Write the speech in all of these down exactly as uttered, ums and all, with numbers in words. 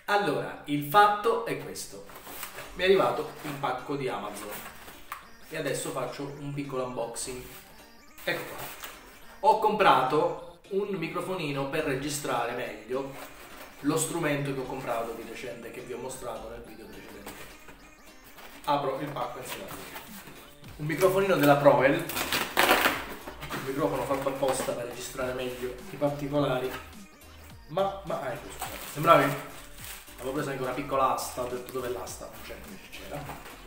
Allora, il fatto è questo. Mi è arrivato un pacco di Amazon e adesso faccio un piccolo unboxing. Ecco qua. Ho comprato un microfonino per registrare meglio lo strumento che ho comprato di recente, che vi ho mostrato nel video precedente. Apro il pacco insieme a voi. Un microfonino della Proel, un microfono fatto apposta per registrare meglio i particolari. Ma, ma, ah, ecco, scusate, sembravi? Avevo preso anche una piccola asta, ho detto dove è l'asta? Non c'è, invece c'era.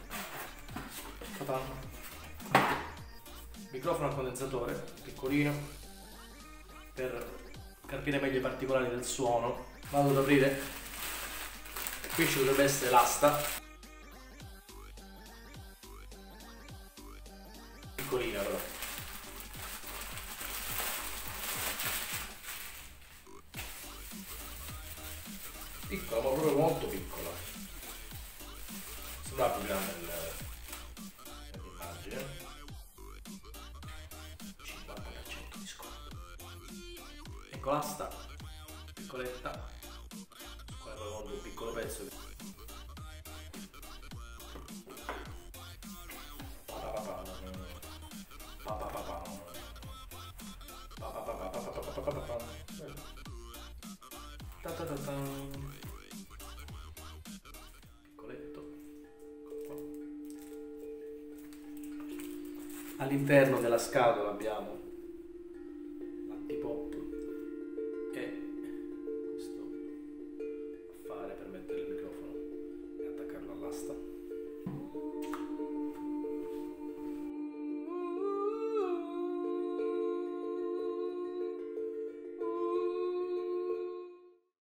Microfono al condensatore, piccolino, per capire meglio i particolari del suono. Vado ad aprire. Qui ci dovrebbe essere l'asta. Piccolina però. Piccola, ma proprio molto piccola. Sembra più grande nell'immagine. cinquanta per cento di sconto. Ecco l'asta, piccoletta. Qua è un piccolo pezzo. All'interno della scatola abbiamo